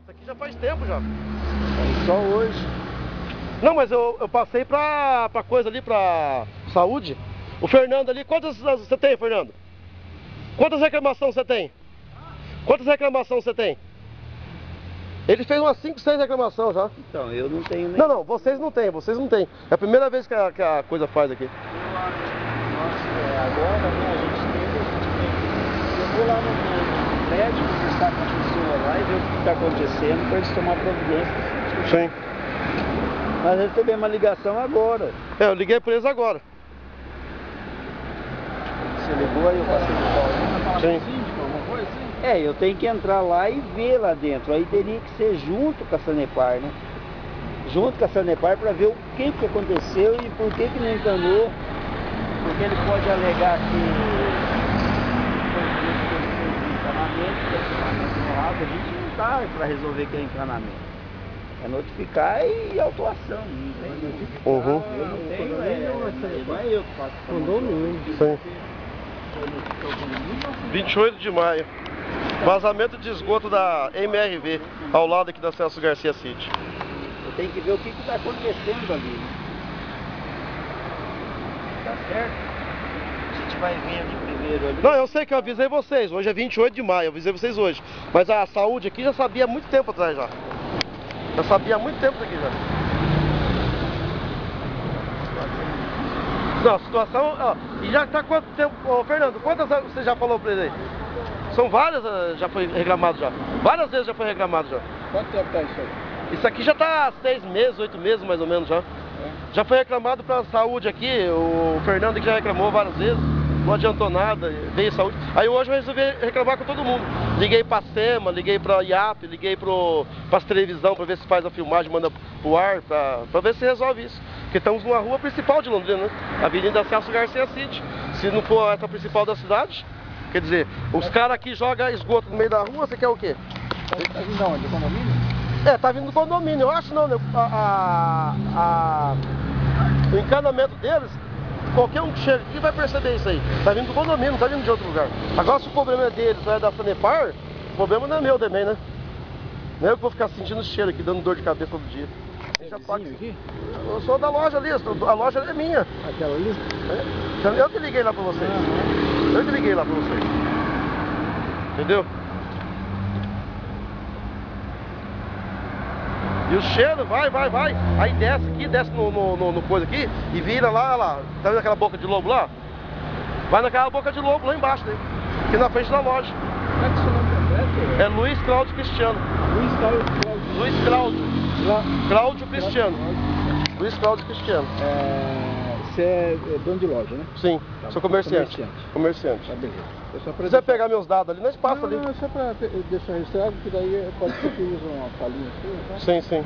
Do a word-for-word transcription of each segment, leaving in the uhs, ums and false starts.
Isso aqui já faz tempo já. Só hoje. Não, mas eu, eu passei pra, pra coisa ali, pra saúde. O Fernando ali, quantas você tem, Fernando? Quantas reclamações você tem? Quantas reclamações você tem? Ele fez umas cinco, seis reclamações já. Então, eu não tenho nem... Não, não, vocês não têm, vocês não têm. É a primeira vez que a, que a coisa faz aqui. Nossa, é, agora, né, a gente tem, a gente tem. Eu vou lá no, no médico, conversar com a pessoa lá e ver o que está acontecendo para eles tomar providência. Sim. Mas recebi uma ligação agora. É, eu liguei por eles agora. Você ligou aí, eu passei no pau. Sim. Alguma coisa assim? É, eu tenho que entrar lá e ver lá dentro. Aí teria que ser junto com a Sanepar, né? Junto com a Sanepar para ver o que, que aconteceu e por que, que não encanou. Porque ele pode alegar que foi encanamento, que é encanamento errado. A gente não está para resolver que é encanamento. É notificar e autuação. Não tem Uhum. Eu não tenho, é, não é eu que faço. Condomínio. Sim. vinte e oito de maio. Vazamento de esgoto da M R V, ao lado aqui da Celso Garcia City. Eu tenho que ver o que está acontecendo ali. Né? Tá certo? A gente vai vendo primeiro ali. Não, eu sei que eu avisei vocês, hoje é vinte e oito de maio, eu avisei vocês hoje. Mas a saúde aqui já sabia há muito tempo atrás já. Já sabia há muito tempo daqui já. Não, a situação, ó, e já tá quanto tempo, ô Fernando, quantas vezes você já falou pra ele aí? São várias, já foi reclamado já. Várias vezes já foi reclamado já. Quanto tempo tá isso aí? Isso aqui já tá seis meses, oito meses mais ou menos já. É. Já foi reclamado pra saúde aqui, o Fernando que já reclamou várias vezes, não adiantou nada, veio saúde. Aí hoje eu resolvi reclamar com todo mundo. Liguei pra SEMA, liguei pra I A P, liguei pro, pras televisão pra ver se faz a filmagem, manda pro ar, pra, pra ver se resolve isso. Porque estamos numa rua principal de Londrina, né? Avenida Celso Garcia City. Se não for essa principal da cidade, quer dizer, os caras aqui jogam esgoto no meio da rua, você quer o quê? Tá vindo aonde? Do condomínio? É, tá vindo do condomínio, eu acho não, né? A, a, a, o encanamento deles, qualquer um que chega aqui vai perceber isso aí. Tá vindo do condomínio, não tá vindo de outro lugar. Agora se o problema é deles ou é da Sanepar, o problema não é meu também, né? Não é eu que vou ficar sentindo o cheiro aqui, dando dor de cabeça todo dia. É vizinho aqui? Eu sou da loja ali, a loja é minha. Aquela ali? É, eu que liguei lá pra vocês. Uhum. Eu que liguei lá pra vocês. Entendeu? E o cheiro vai, vai, vai. Aí desce aqui, desce no, no, no, no coisa aqui e vira lá, lá. Tá vendo aquela boca de lobo lá? Vai naquela boca de lobo lá embaixo, né? Aqui na frente da loja. Como é que seu nome completo? É Luiz Cláudio Cristiano. Luiz Cláudio. Luiz Cláudio. Lá. Cláudio Cristiano. Luiz Cláudio Cristiano. É, você é dono de loja, né? Sim, Tá, sou comerciante. comerciante. Comerciante. Tá, beleza. É só Se quiser pegar meus dados ali, nós passa ali. Não, é só para deixar registrado, porque daí pode ser que use uma falinha aqui, tá? Sim, sim.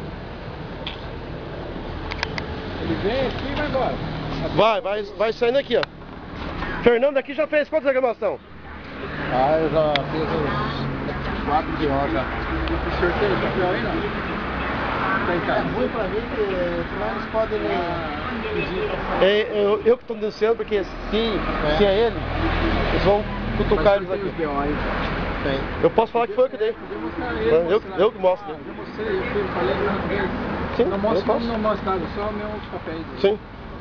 Ele vem aqui e vai embora. Vai, vai, vai saindo aqui, ó. Fernando aqui já fez quantas reclamações? Ah, eu já fiz os quatro de hora já. O senhor tem papel aí, não? Tem, cara. É ruim pra mim que eles podem me... É, eu, eu que estou denunciando, porque se é. se é ele, eles vão cutucar eles aqui. Tem. Eu posso falar que foi eu que dei. Eu, eu, eu que mostro. Ah, eu mostrei, eu fui, falei com ele. Sim, não mostro, eu posso. não mostro nada, só o meu papéis. Sim.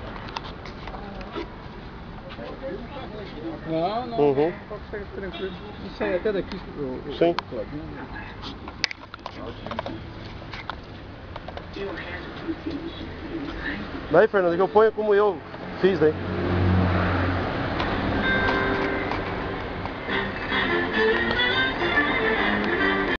Não, não, Uhum. pode ser tranquilo. Isso aí até daqui. Eu, eu, Sim. Eu, Daí, Fernando, que eu ponho como eu fiz, daí.